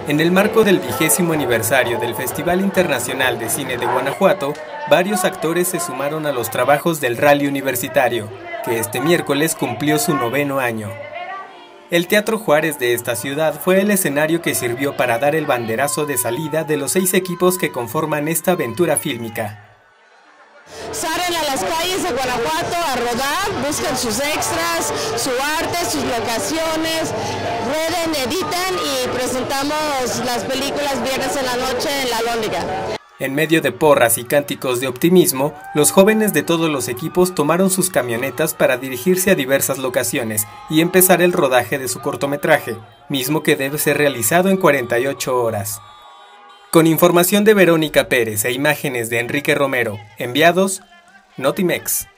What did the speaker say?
En el marco del 20º aniversario del Festival Internacional de Cine de Guanajuato, varios actores se sumaron a los trabajos del Rally Universitario, que este miércoles cumplió su 9º año. El Teatro Juárez de esta ciudad fue el escenario que sirvió para dar el banderazo de salida de los 6 equipos que conforman esta aventura fílmica. Salen a las calles de Guanajuato a rodar, buscan sus extras, su arte, sus locaciones, rueden, editan y presentamos las películas viernes en la noche en La Lóndiga. En medio de porras y cánticos de optimismo, los jóvenes de todos los equipos tomaron sus camionetas para dirigirse a diversas locaciones y empezar el rodaje de su cortometraje, mismo que debe ser realizado en 48 horas. Con información de Verónica Pérez e imágenes de Enrique Romero, enviados, Notimex.